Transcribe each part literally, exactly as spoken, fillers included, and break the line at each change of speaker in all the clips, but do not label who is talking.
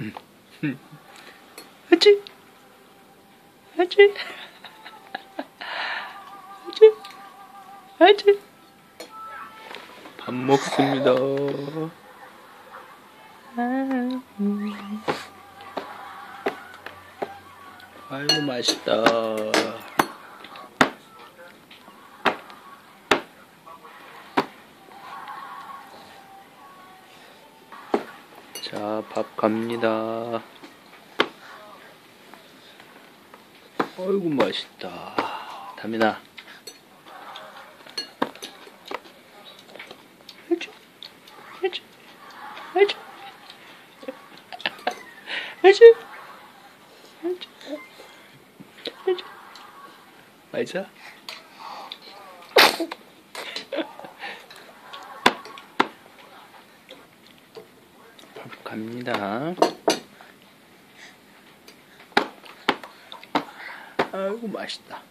하지? 하지? 하지? 하지? 밥 먹습니다. 아이고 맛있다. 자, 밥 갑니다. 아이고 맛있다. 담이나. 해줘, 해줘, 해줘, 해줘, 해줘, 해줘. 맛있어? 밥 갑니다. 아이고 맛있다.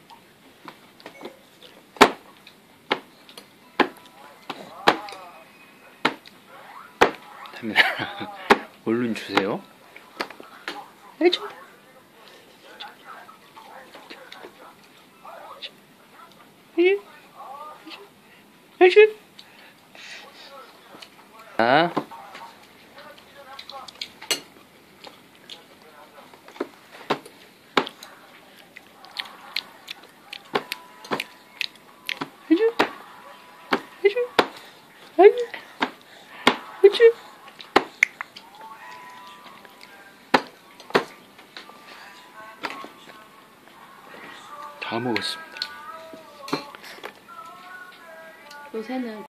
담이나 얼른 주세요. 해줘. 해줘. 해줘. 자. 해줘. 해줘. 해줘. 해줘. 다 먹었습니다.
요새는